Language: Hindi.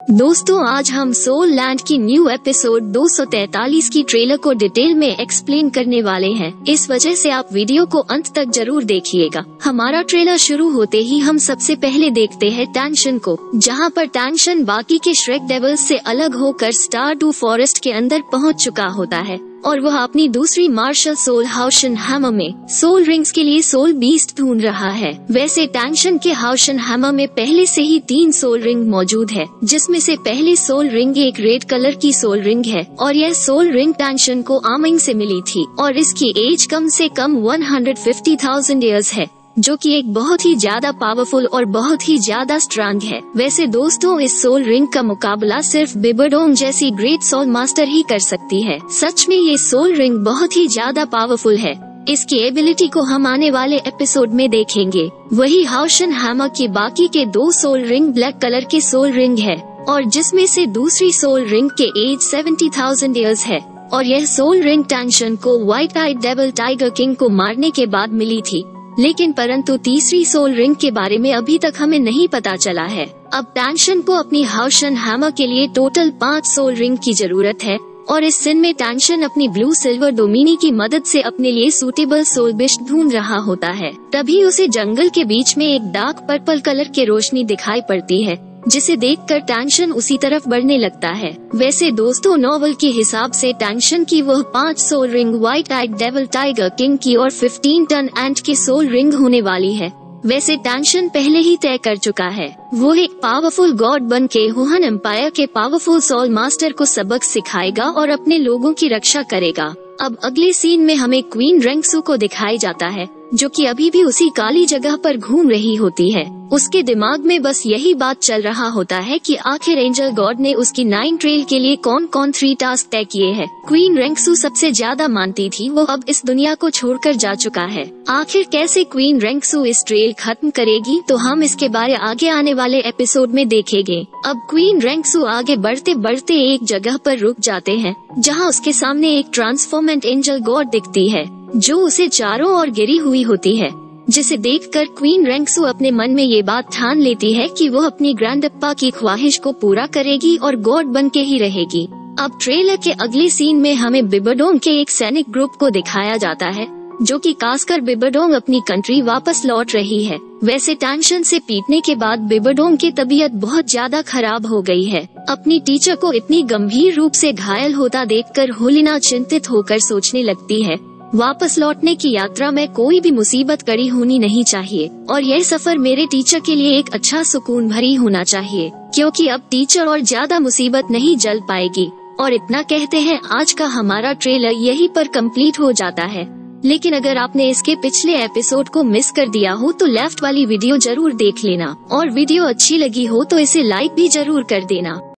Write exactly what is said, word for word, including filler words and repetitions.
दोस्तों, आज हम सोल लैंड की न्यू एपिसोड दो सौ तैतालीस की ट्रेलर को डिटेल में एक्सप्लेन करने वाले हैं। इस वजह से आप वीडियो को अंत तक जरूर देखिएगा। हमारा ट्रेलर शुरू होते ही हम सबसे पहले देखते हैं टैंशन को, जहां पर टैंशन बाकी के श्रेक डेविल्स से अलग होकर स्टारडू फॉरेस्ट के अंदर पहुंच चुका होता है और वह अपनी दूसरी मार्शल सोल हाउशन हैमर में सोल रिंग्स के लिए सोल बीस्ट ढूंढ रहा है। वैसे टैंशन के हाउशन हैमर में पहले से ही तीन सोल रिंग मौजूद है, जिसमें से पहली सोल रिंग एक रेड कलर की सोल रिंग है और यह सोल रिंग टैंशन को आमिंग से मिली थी और इसकी एज कम से कम एक सौ पचास हज़ार इयर्स है, जो कि एक बहुत ही ज्यादा पावरफुल और बहुत ही ज्यादा स्ट्रांग है। वैसे दोस्तों, इस सोल रिंग का मुकाबला सिर्फ बिबरडोंग जैसी ग्रेट सोल मास्टर ही कर सकती है। सच में ये सोल रिंग बहुत ही ज्यादा पावरफुल है। इसकी एबिलिटी को हम आने वाले एपिसोड में देखेंगे। वही हाउशन हैमर की बाकी के दो सोल रिंग ब्लैक कलर के सोल रिंग है और जिसमें से दूसरी सोल रिंग के एज सत्तर हज़ार इयर्स है और यह सोल रिंग टैंशन को white eyed devil tiger king को मारने के बाद मिली थी। लेकिन परंतु तीसरी सोल रिंग के बारे में अभी तक हमें नहीं पता चला है। अब टैंशन को अपनी हाउशन हैमर के लिए टोटल पाँच सोल रिंग की जरूरत है और इस सीन में टैंशन अपनी ब्लू सिल्वर डोमिनी की मदद से अपने लिए सूटेबल सोल बिस्ट ढूंढ रहा होता है। तभी उसे जंगल के बीच में एक डार्क पर्पल कलर की रोशनी दिखाई पड़ती है, जिसे देखकर टैंशन उसी तरफ बढ़ने लगता है। वैसे दोस्तों, नॉवल के हिसाब से टैंशन की वह पांच soul ring white eyed devil tiger king की और पंद्रह टन एंट की सोल रिंग होने वाली है। वैसे टैंशन पहले ही तय कर चुका है, वो एक पावरफुल गॉड बन के हुहन एम्पायर के पावरफुल सोल मास्टर को सबक सिखाएगा और अपने लोगों की रक्षा करेगा। अब अगले सीन में हमें क्वीन रेंगसू को दिखाया जाता है, जो कि अभी भी उसी काली जगह पर घूम रही होती है। उसके दिमाग में बस यही बात चल रहा होता है कि आखिर एंजल गॉड ने उसकी नाइन ट्रेल के लिए कौन कौन थ्री टास्क तय किए हैं। क्वीन रेंगसू सबसे ज्यादा मानती थी, वो अब इस दुनिया को छोड़कर जा चुका है। आखिर कैसे क्वीन रेंगसू इस ट्रेल खत्म करेगी, तो हम इसके बारे आगे आने वाले एपिसोड में देखेंगे। अब क्वीन रेंगसू आगे बढ़ते बढ़ते एक जगह पर रुक जाते हैं, जहाँ उसके सामने एक ट्रांसफॉर्मेंट एंजल गॉड दिखती है, जो उसे चारों ओर गिरी हुई होती है। जिसे देखकर क्वीन रेंगसू अपने मन में ये बात ठान लेती है कि वो अपनी ग्रैंडप्पा की ख्वाहिश को पूरा करेगी और गॉड बन के ही रहेगी। अब ट्रेलर के अगले सीन में हमें बिबरडोंग के एक सैनिक ग्रुप को दिखाया जाता है, जो कि खासकर बिबरडोंग अपनी कंट्री वापस लौट रही है। वैसे टैंशन से पीटने के बाद बिबरडोंग की तबीयत बहुत ज्यादा खराब हो गई है। अपनी टीचर को इतनी गंभीर रूप से घायल होता देखकर होलिना चिंतित होकर सोचने लगती है, वापस लौटने की यात्रा में कोई भी मुसीबत कड़ी होनी नहीं चाहिए और यह सफर मेरे टीचर के लिए एक अच्छा सुकून भरी होना चाहिए, क्योंकि अब टीचर और ज्यादा मुसीबत नहीं झेल पाएगी। और इतना कहते हैं आज का हमारा ट्रेलर यहीं पर कंप्लीट हो जाता है। लेकिन अगर आपने इसके पिछले एपिसोड को मिस कर दिया हो तो लेफ्ट वाली वीडियो जरूर देख लेना और वीडियो अच्छी लगी हो तो इसे लाइक भी जरूर कर देना।